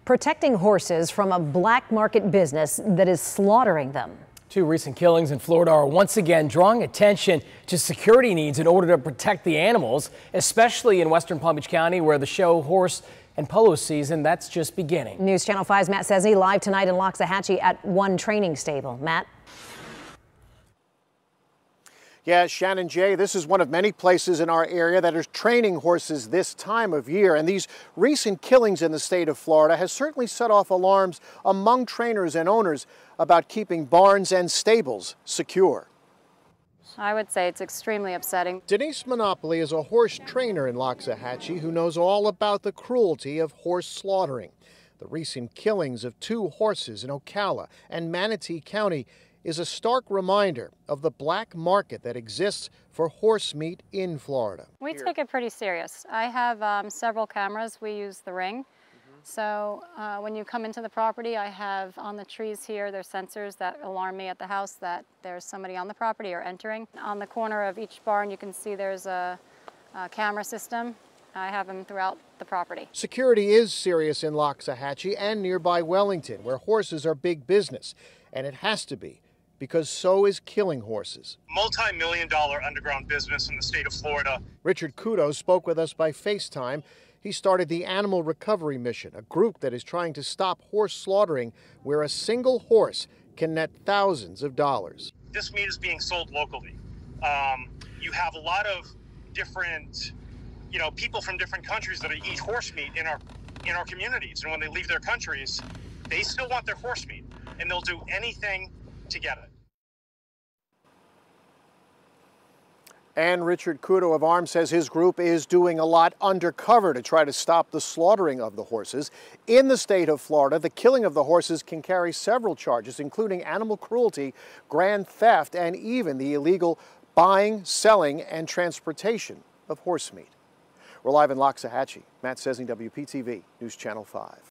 protecting horses from a black market business that is slaughtering them. Two recent killings in Florida are once again drawing attention to security needs in order to protect the animals, especially in western Palm Beach County, where the show horse and polo season, that's just beginning. News Channel 5's Matt Sesney live tonight in Loxahatchee at one training stable. Matt? Yeah, Shannon Jay, this is one of many places in our area that are training horses this time of year. And these recent killings in the state of Florida has certainly set off alarms among trainers and owners about keeping barns and stables secure. I would say it's extremely upsetting. Denise Monopoly is a horse trainer in Loxahatchee who knows all about the cruelty of horse slaughtering. The recent killings of two horses in Ocala and Manatee County is a stark reminder of the black market that exists for horse meat in Florida. We take it pretty serious. I have several cameras. We use the Ring. So when you come into the property, I have on the trees here, there's sensors that alarm me at the house that there's somebody on the property or entering. On the corner of each barn, you can see there's a camera system. I have them throughout the property. Security is serious in Loxahatchee and nearby Wellington, where horses are big business, and it has to be, because so is killing horses. Multi-million-dollar underground business in the state of Florida. Richard Kudo spoke with us by FaceTime. He started the Animal Recovery Mission, a group that is trying to stop horse slaughtering where a single horse can net thousands of dollars. This meat is being sold locally. You have a lot of different, people from different countries that eat horse meat in our communities, and when they leave their countries, they still want their horse meat, and they'll do anything to get it. And Richard Kudo of ARM says his group is doing a lot undercover to try to stop the slaughtering of the horses. In the state of Florida, the killing of the horses can carry several charges, including animal cruelty, grand theft, and even the illegal buying, selling, and transportation of horse meat. We're live in Loxahatchee. Matt Sesney, WPTV News Channel 5.